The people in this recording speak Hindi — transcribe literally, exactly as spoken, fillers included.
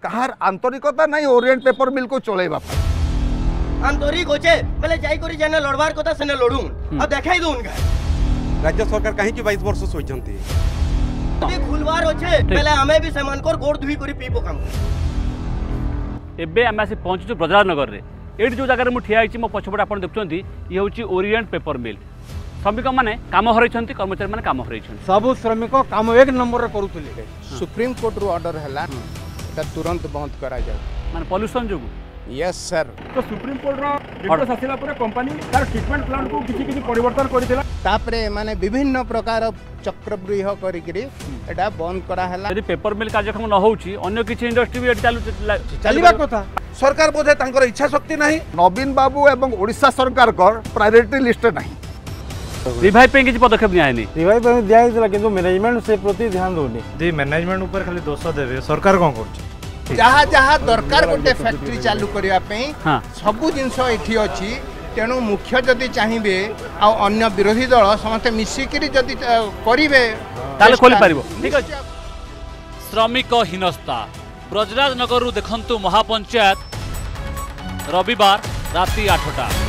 कहार आंतरिकता नहीं ओरिएंट पेपर मिल को चलेबा आंतरिक होचे बेले जाई करी जने लड़वार कथा सने लड़ू आ देखाई दो उनका राज्य सरकार कहीं की बाईस वर्ष सोचंती ये खुलवार होचे बेले हमें भी समान कर गोड़ धुई करी पीपो काम एबे आम आसी पहुँचु ब्रजराज नगर रे एठी जो जगह मु ठिया मो पछपटे आप देखुं ये हूँ ओरिएंट पेपर मिल श्रमिक मैंने काम हर कर्मचारी मैंने काम हर सब श्रमिक काम एक नंबर करुले सुप्रीम कोर्ट रू ऑर्डर है तुरंत बंद करा जाए माने पॉल्यूशन जो यस सर तो सुप्रीम कोर्ट रो निर्देश आसिला परे कंपनी तार ट्रीटमेंट प्लांट को किसी किसी परिवर्तन करथिला तापरे माने विभिन्न प्रकार चक्रव्यूह करिकरी एटा बंद करा हला यदि पेपर मिल कार्यक्रम न होउची अन्य किछि इंडस्ट्री भी चालू चलिबा कथा सरकार बोधे तांकर इच्छा शक्ति नहीं नवीन बाबू एवं ओडिशा सरकार कर प्रायोरिटी लिस्ट नहीं रिवाइव पे किछि पदक्षेप निया नहीं रिवाइव पे दिया हितला किंतु मैनेजमेंट से प्रति ध्यान दोनी जे मैनेजमेंट ऊपर खाली दोष देबे सरकार कोन करछ जहाँ जहाँ दरकार गोटे फैक्ट्री चालू करने हाँ। सबू जिनस ये अच्छी तेणु मुख्य जदि चाहिए आ अन्य विरोधी दल समस्त मिसिकी जदि करेंगे खोली पारिबो ठीक अछि श्रमिक हीनस्ता ब्रजराज नगर देखंतु महापंचायत रविवार राति आठटा।